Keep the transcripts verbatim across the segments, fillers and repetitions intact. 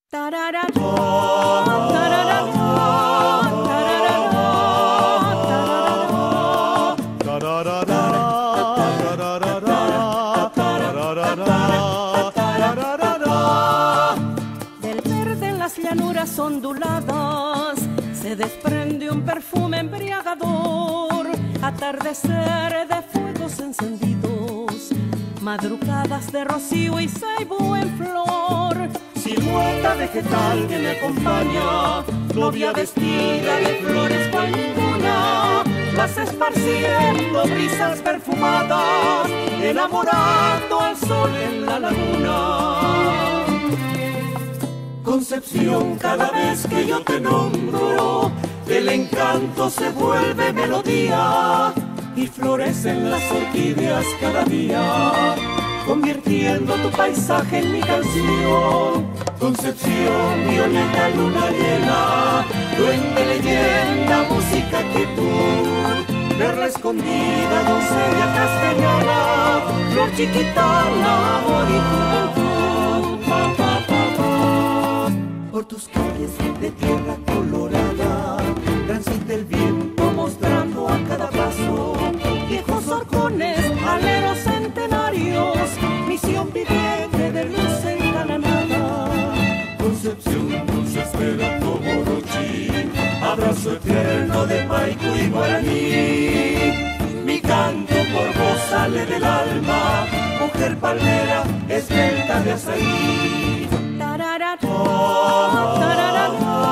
Del verde en las llanuras onduladas se desprende un perfume embriagador, atardecer de fuegos encendidos, madrugadas de rocío y ceibo en flor, silueta vegetal que me acompaña, novia vestida de flores cual ninguna, vas esparciendo brisas perfumadas, enamorando al sol en la laguna. Concepción, cada vez que yo te nombro, el encanto se vuelve melodía y florecen las orquídeas cada día, convirtiendo tu paisaje en mi canción. Concepción, violeta, luna llena, duende, leyenda, música, quietud, perla escondida, doncella castellana, flor chiquitana, amor y juventud. Pa, pa, pa, pa. Por tus calles de tierra colorada transita el viento mostrando a cada paso viejos horcones, aleros centenarios, misión viviente de luz engalanada. Concepción, dulce espera como Orochi, abrazo eterno de Maico y Guaraní. Mi canto por vos sale del alma, mujer palmera, esbelta de azaí. Tarara, tarara,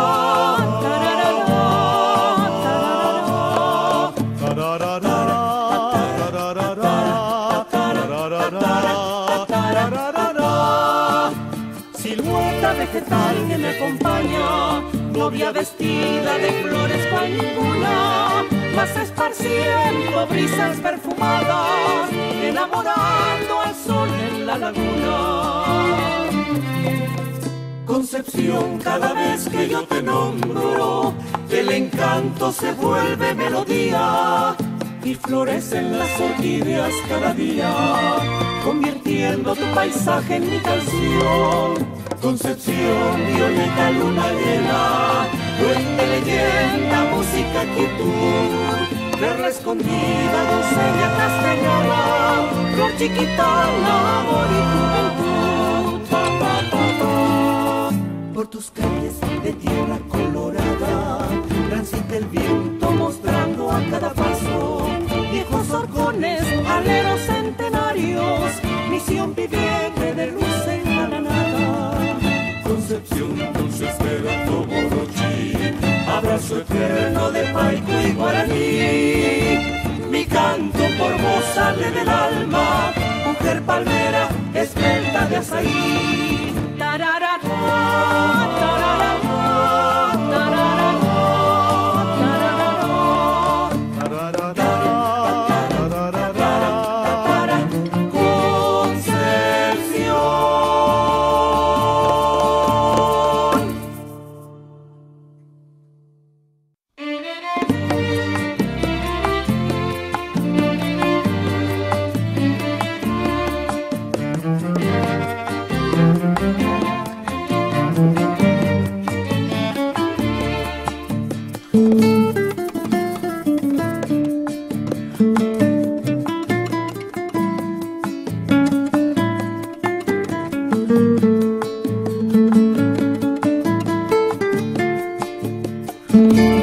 silueta vegetal que me acompaña, novia vestida de flores cual ninguna, vas esparciendo brisas perfumadas, enamorando al sol en la laguna. Concepción, cada vez que yo te nombro, el encanto se vuelve melodía y florecen las orquídeas cada día, convirtiendo tu paisaje en mi canción. Concepción, violeta, luna llena, duende, leyenda, música, quietud, perla escondida, doncella castellana, flor chiquitana, amor y juventud. Pa, pa, pa, pa. Por tus calles de tierra colorada transita el viento mostrando a cada paso viejos horcones, aleros centenarios, misión viviente de luz engalanada. Concepción, dulce espera como Orochi, abrazo eterno de Maico y Guaraní. Mi canto por vos sale del alma, mujer palmera, esbelta de azaí. tarara, tarara, tarara. Mm-hmm.